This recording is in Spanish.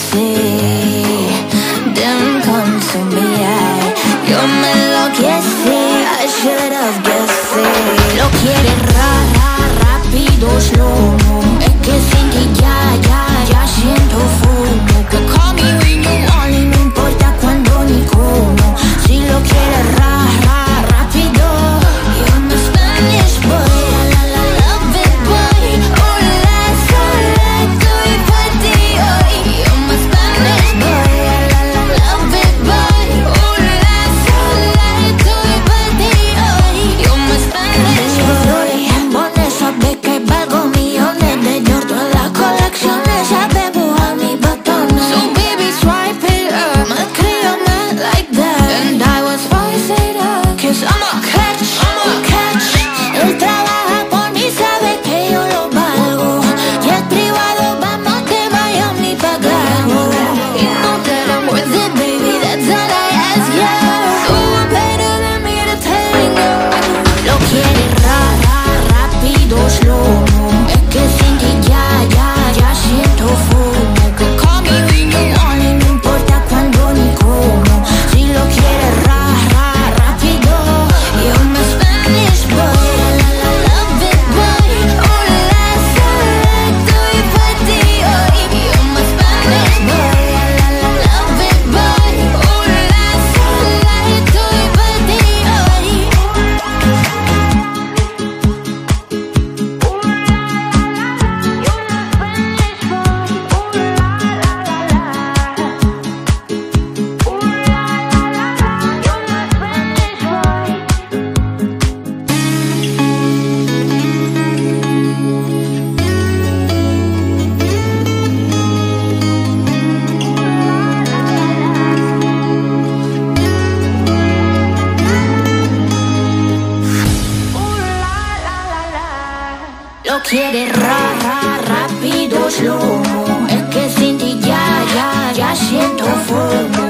see. Then come to me, yo me enloquecí. I should have guessed it. Lo quiere rápido, slow-mo. Es que sin ti ya siento fumo. Que call me when you want y no importa cuándo ni cómo. Si lo quiere rápido, you're my Spanish boy. La love it boy. Hola, sola, estoy por ti hoy. You're my Spanish boy. La love it boy. Hola, sola, estoy por ti hoy. You're my Spanish boy. Pone sabe que valgo millones de Jordan. Las colecciones sabemos a mi botón. So baby swipe it up. Me creo man like that. And I was spice it up. Cause I'm a catch. Él trabaja por mí, sabe que yo lo valgo. Y el privado vamos de Miami pa' Glasgow. You know that I'm worth it, baby, that's all I ask, yeah. You're better than me to tango. Lo quiere rápido, slow-mo. Es que sin ti ya siento fumo. Que call me when you want y no importa cuándo ni cómo. Si lo quiere rápido, you're my Spanish boy. La love it boy. Hola, sola, estoy por ti hoy. You're my Spanish boy. La love it boy. Hola, sola, estoy por ti hoy. Lo quiere rápido, slow-mo. Es que sin ti ya siento fumo.